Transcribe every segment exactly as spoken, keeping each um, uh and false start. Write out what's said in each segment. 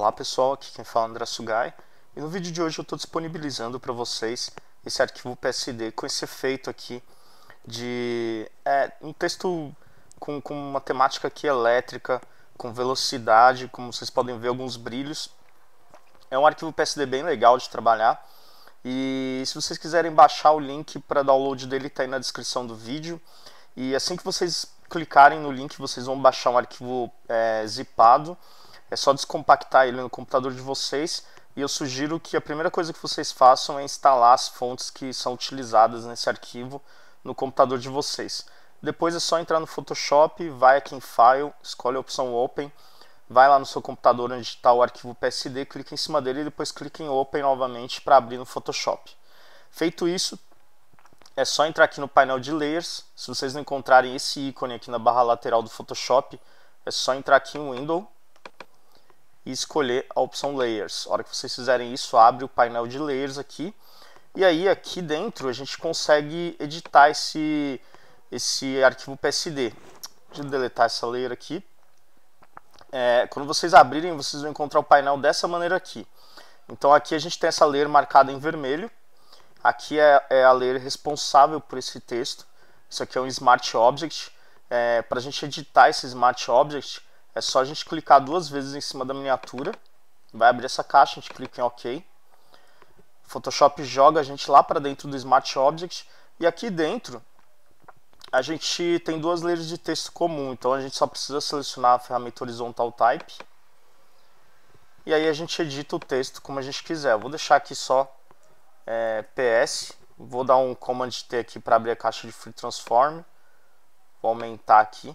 Olá pessoal, aqui quem fala é André Sugai, e no vídeo de hoje eu estou disponibilizando para vocês esse arquivo P S D com esse efeito aqui de é, um texto com, com uma temática aqui elétrica, com velocidade, como vocês podem ver, alguns brilhos. É um arquivo P S D bem legal de trabalhar, e se vocês quiserem baixar, o link para download dele está aí na descrição do vídeo, e assim que vocês clicarem no link vocês vão baixar um arquivo é, zipado. É só descompactar ele no computador de vocês, e eu sugiro que a primeira coisa que vocês façam é instalar as fontes que são utilizadas nesse arquivo no computador de vocês. Depois é só entrar no Photoshop, vai aqui em File, escolhe a opção Open, vai lá no seu computador onde está o arquivo P S D, clica em cima dele e depois clica em Open novamente para abrir no Photoshop. Feito isso, é só entrar aqui no painel de Layers. Se vocês não encontrarem esse ícone aqui na barra lateral do Photoshop, é só entrar aqui em Window e escolher a opção Layers. A hora que vocês fizerem isso, abre o painel de Layers aqui. E aí aqui dentro a gente consegue editar esse, esse arquivo P S D. Deixa eu deletar essa layer aqui. É, quando vocês abrirem, vocês vão encontrar o painel dessa maneira aqui. Então aqui a gente tem essa layer marcada em vermelho. Aqui é, é a layer responsável por esse texto. Isso aqui é um Smart Object. É, para a gente editar esse Smart Object, é só a gente clicar duas vezes em cima da miniatura, vai abrir essa caixa, a gente clica em OK. Photoshop joga a gente lá para dentro do Smart Object, e aqui dentro a gente tem duas layers de texto comum, então a gente só precisa selecionar a ferramenta Horizontal Type, e aí a gente edita o texto como a gente quiser. Eu vou deixar aqui só é, P S, vou dar um Command T aqui para abrir a caixa de Free Transform, vou aumentar aqui.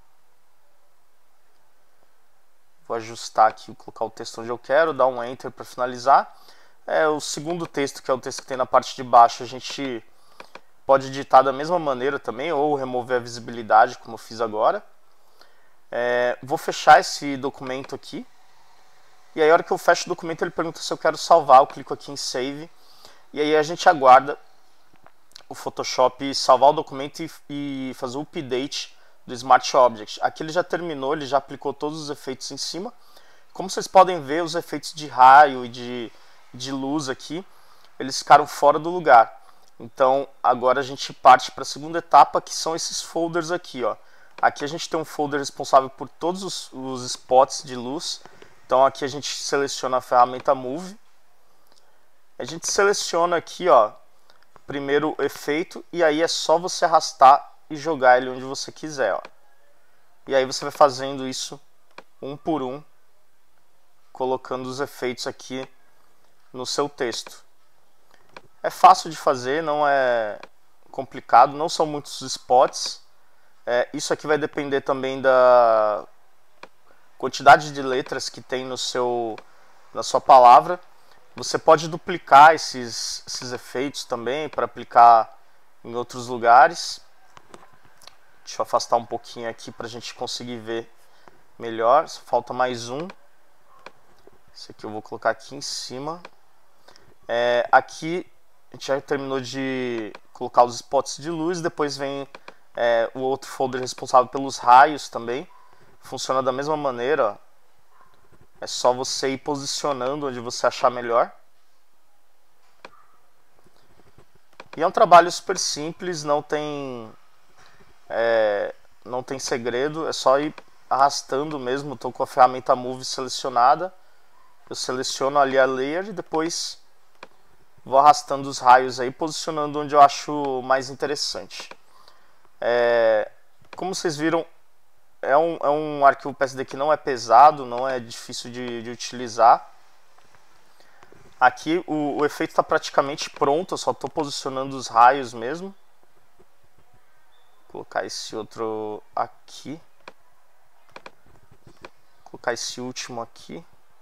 Vou ajustar aqui, colocar o texto onde eu quero, dar um Enter para finalizar. É, o segundo texto, que é o texto que tem na parte de baixo, a gente pode editar da mesma maneira também, ou remover a visibilidade, como eu fiz agora. É, vou fechar esse documento aqui. E aí, a hora que eu fecho o documento, ele pergunta se eu quero salvar. Eu clico aqui em Save. E aí a gente aguarda o Photoshop salvar o documento e, e fazer o update do Smart Object. Aqui ele já terminou, ele já aplicou todos os efeitos em cima. Como vocês podem ver, os efeitos de raio e de, de luz aqui, eles ficaram fora do lugar. Então agora a gente parte para a segunda etapa, que são esses folders aqui, ó. Aqui a gente tem um folder responsável por todos os, os spots de luz. Então aqui a gente seleciona a ferramenta Move. A gente seleciona aqui, ó, primeiro o efeito, e aí é só você arrastar e jogar ele onde você quiser, ó. E aí você vai fazendo isso um por um, colocando os efeitos aqui no seu texto. É fácil de fazer, não é complicado, não são muitos spots. É, isso aqui vai depender também da quantidade de letras que tem no seu, na sua palavra. Você pode duplicar esses, esses efeitos também para aplicar em outros lugares. Deixa eu afastar um pouquinho aqui para a gente conseguir ver melhor. Só falta mais um. Esse aqui eu vou colocar aqui em cima. É, aqui a gente já terminou de colocar os spots de luz. Depois vem é, o outro folder responsável pelos raios também. Funciona da mesma maneira, ó. É só você ir posicionando onde você achar melhor. E é um trabalho super simples, não tem... É, não tem segredo, é só ir arrastando mesmo. Estou com a ferramenta Move selecionada, eu seleciono ali a layer e depois vou arrastando os raios aí, posicionando onde eu acho mais interessante. É, como vocês viram, é um, é um arquivo P S D que não é pesado, não é difícil de, de utilizar. Aqui o, o efeito está praticamente pronto, eu só estou posicionando os raios mesmo. Vou colocar esse outro aqui. Vou colocar esse último aqui.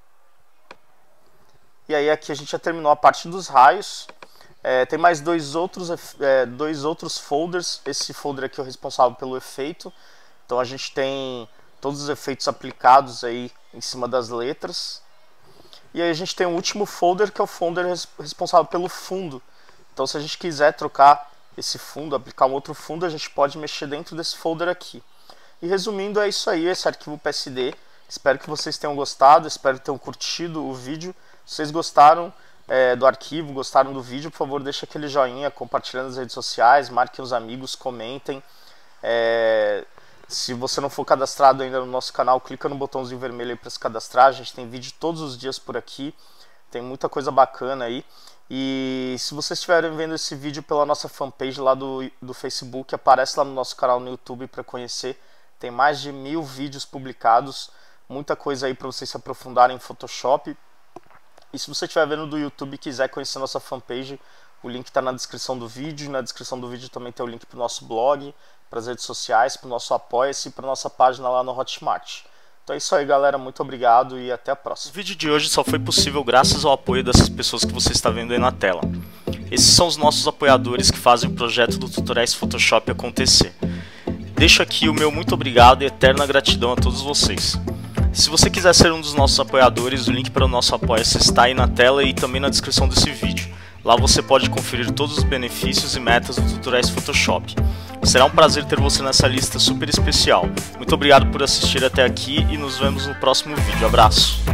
E aí aqui a gente já terminou a parte dos raios. É, tem mais dois outros, é, dois outros folders. Esse folder aqui é o responsável pelo efeito. Então a gente tem todos os efeitos aplicados aí em cima das letras. E aí a gente tem o último folder, que é o folder responsável pelo fundo. Então se a gente quiser trocar esse fundo, aplicar um outro fundo, a gente pode mexer dentro desse folder aqui. E resumindo, é isso aí, esse arquivo P S D Espero que vocês tenham gostado, espero que tenham curtido o vídeo. Se vocês gostaram é, do arquivo, gostaram do vídeo, por favor, deixa aquele joinha, compartilhando nas redes sociais, marquem os amigos, comentem. É, se você não for cadastrado ainda no nosso canal, clica no botãozinho vermelho aí para se cadastrar. A gente tem vídeo todos os dias por aqui, tem muita coisa bacana aí. E se vocês estiverem vendo esse vídeo pela nossa fanpage lá do, do Facebook, aparece lá no nosso canal no YouTube para conhecer. Tem mais de mil vídeos publicados, muita coisa aí para vocês se aprofundarem em Photoshop. E se você estiver vendo do YouTube e quiser conhecer nossa fanpage, o link está na descrição do vídeo. Na descrição do vídeo também tem o link para o nosso blog, para as redes sociais, para o nosso Apoia-se e para a nossa página lá no Hotmart. Então é isso aí, galera, muito obrigado e até a próxima. O vídeo de hoje só foi possível graças ao apoio dessas pessoas que você está vendo aí na tela. Esses são os nossos apoiadores que fazem o projeto do Tutoriais Photoshop acontecer. Deixo aqui o meu muito obrigado e eterna gratidão a todos vocês. Se você quiser ser um dos nossos apoiadores, o link para o nosso Apoia-se está aí na tela e também na descrição desse vídeo. Lá você pode conferir todos os benefícios e metas do Tutoriais Photoshop. Será um prazer ter você nessa lista super especial. Muito obrigado por assistir até aqui e nos vemos no próximo vídeo. Abraço!